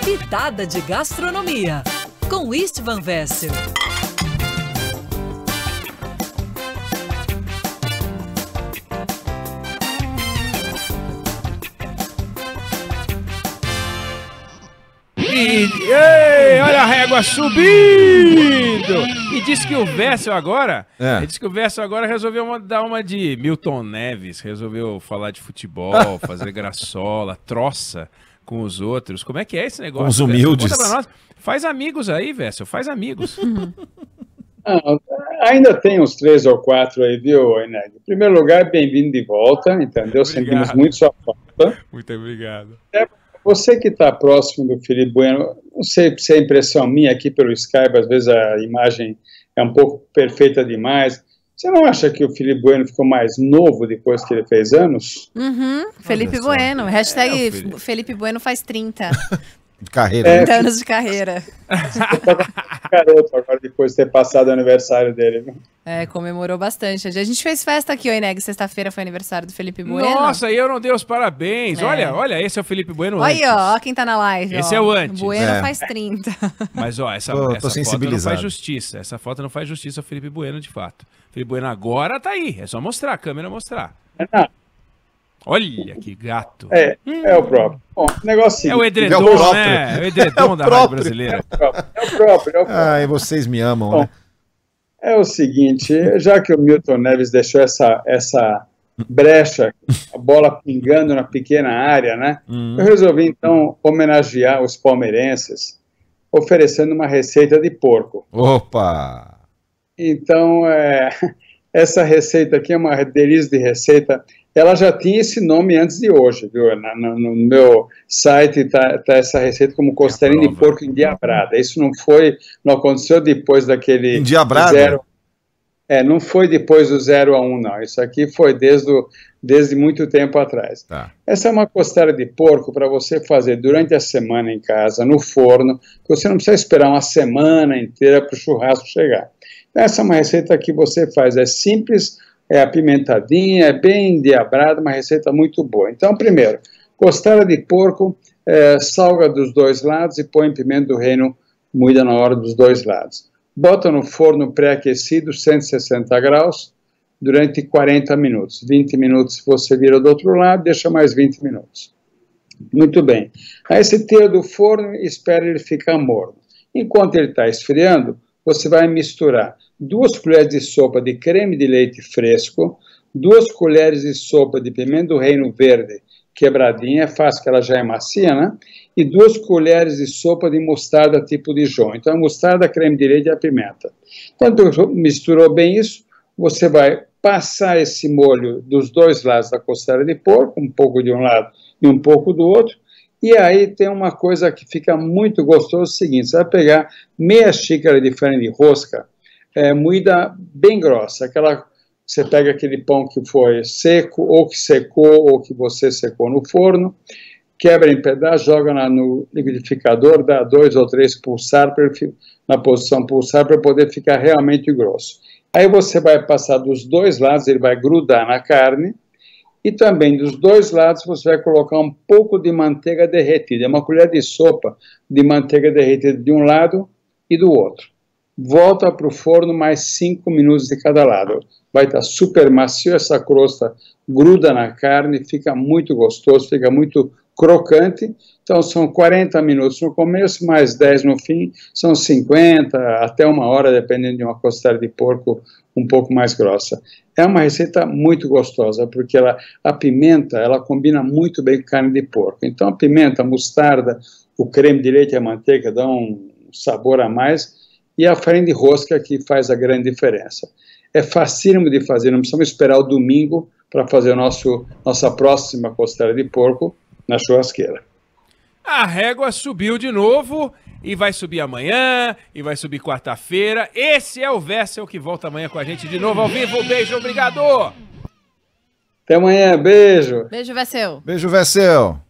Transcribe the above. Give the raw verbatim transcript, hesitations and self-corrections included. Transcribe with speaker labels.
Speaker 1: Pitada de gastronomia, com Istvan Vessel.
Speaker 2: E, ei, olha a régua subindo! E diz que o Vessel agora,
Speaker 3: É.
Speaker 2: diz que o Vessel agora resolveu uma- dar uma de Milton Neves, resolveu falar de futebol, fazer graçola, troça com os outros. Como é que é esse negócio?
Speaker 3: Com os
Speaker 2: Vessel?
Speaker 3: humildes.
Speaker 2: Conta pra nós. Faz amigos aí, Vessel, faz amigos.
Speaker 4: Ah, ainda tem uns três ou quatro aí, viu, Eneg? Em primeiro lugar, bem-vindo de volta, entendeu? Sentimos muito sua falta.
Speaker 2: Muito obrigado.
Speaker 4: Você que está próximo do Felipe Bueno, não sei se é impressão minha aqui pelo Skype, às vezes a imagem é um pouco perfeita demais. Você não acha que o Felipe Bueno ficou mais novo depois que ele fez anos?
Speaker 5: Uhum, Felipe
Speaker 3: só.
Speaker 5: Bueno. Hashtag
Speaker 2: É, o Felipe.
Speaker 5: Felipe Bueno faz trinta.
Speaker 3: De carreira.
Speaker 4: É.
Speaker 5: trinta anos de carreira.
Speaker 4: Ele tá com garoto agora, depois de ter passado o aniversário dele. Viu?
Speaker 5: É, comemorou bastante. A gente fez festa aqui, ô Ineg. Sexta-feira foi aniversário do Felipe Bueno.
Speaker 2: Nossa, e eu não dei os parabéns.
Speaker 5: É.
Speaker 2: Olha, olha, esse é o Felipe Bueno
Speaker 5: Olha
Speaker 2: antes.
Speaker 5: aí, ó, ó quem tá na live.
Speaker 2: Esse
Speaker 5: ó.
Speaker 2: é o antes.
Speaker 5: Bueno
Speaker 3: É.
Speaker 5: faz trinta.
Speaker 2: Mas, ó, essa,
Speaker 3: Tô- tô
Speaker 2: essa foto não
Speaker 3: sensibilizado.
Speaker 2: faz justiça. Essa foto não faz justiça ao Felipe Bueno, de fato. Felipe Bueno agora tá aí. É só mostrar, a câmera mostrar.
Speaker 4: Ah,
Speaker 2: Olha que gato.
Speaker 4: é, é o próprio. Bom, o negócio
Speaker 2: É o
Speaker 4: seguinte,
Speaker 2: edredom,
Speaker 3: É o próprio.
Speaker 2: né? É o edredom
Speaker 3: É o
Speaker 2: da rádio
Speaker 3: próprio.
Speaker 2: brasileira.
Speaker 4: é o próprio, é o próprio.
Speaker 3: Ai, vocês me amam,
Speaker 4: Bom,
Speaker 3: né?
Speaker 4: É o seguinte, já que o Milton Neves deixou essa, essa brecha, a bola pingando na pequena área, né? Eu resolvi, então, homenagear os palmeirenses, oferecendo uma receita de porco.
Speaker 3: Opa!
Speaker 4: Então, é, essa receita aqui é uma delícia de receita. Ela já tinha esse nome antes de hoje, viu? Na- no, no meu site está tá essa receita como costelinha de
Speaker 2: prova.
Speaker 4: porco endiabrada. Isso não foi, não aconteceu depois daquele
Speaker 3: Endiabrada?
Speaker 4: zero. É, não foi depois do zero a um, não. Isso aqui foi desde, o, desde muito tempo atrás.
Speaker 3: Tá.
Speaker 4: Essa é uma costela de porco para você fazer durante a semana em casa, no forno, que você não precisa esperar uma semana inteira para o churrasco chegar. Essa é uma receita que você faz, é simples, é apimentadinha, é bem endiabrada, uma receita muito boa. Então, primeiro, costela de porco, é, salga dos dois lados e põe pimenta do reino moída na hora dos dois lados. Bota no forno pré-aquecido, cento e sessenta graus, durante quarenta minutos. vinte minutos você vira do outro lado, deixa mais vinte minutos. Muito bem. Aí você tira do forno e espera ele ficar morno. Enquanto ele está esfriando, você vai misturar duas colheres de sopa de creme de leite fresco, duas colheres de sopa de pimenta do reino verde quebradinha, é fácil que ela já é macia, né? E duas colheres de sopa de mostarda tipo Dijon. Então, a mostarda, creme de leite e a pimenta. Então, tu misturou bem isso, você vai passar esse molho dos dois lados da costela de porco, um pouco de um lado e um pouco do outro, e aí tem uma coisa que fica muito gostoso, é o seguinte, você vai pegar meia xícara de farinha de rosca, é, moída bem grossa, aquela, você pega aquele pão que foi seco, ou que secou, ou que você secou no forno, quebra em pedaços, joga na, no liquidificador, dá dois ou três pulsar pra, na posição pulsar para poder ficar realmente grosso. Aí você vai passar dos dois lados, ele vai grudar na carne, e também dos dois lados você vai colocar um pouco de manteiga derretida, é uma colher de sopa de manteiga derretida de um lado e do outro. Volta para o forno mais cinco minutos de cada lado. Vai estar super macio, essa crosta gruda na carne, fica muito gostoso, fica muito crocante. Então são quarenta minutos no começo, mais dez no fim, são cinquenta, até uma hora, dependendo de uma costela de porco um pouco mais grossa. É uma receita muito gostosa, porque ela, a pimenta, ela combina muito bem com carne de porco. Então a pimenta, a mostarda, o creme de leite e a manteiga dão um sabor a mais, e a farinha de rosca que faz a grande diferença. É facílimo de fazer, não precisamos esperar o domingo para fazer o nosso, nossa próxima costela de porco na churrasqueira.
Speaker 2: A régua subiu de novo e vai subir amanhã e vai subir quarta-feira. Esse é o Vessel que volta amanhã com a gente de novo ao vivo. Beijo, obrigado!
Speaker 4: Até amanhã, beijo!
Speaker 5: Beijo, Vessel.
Speaker 3: Beijo, Vessel.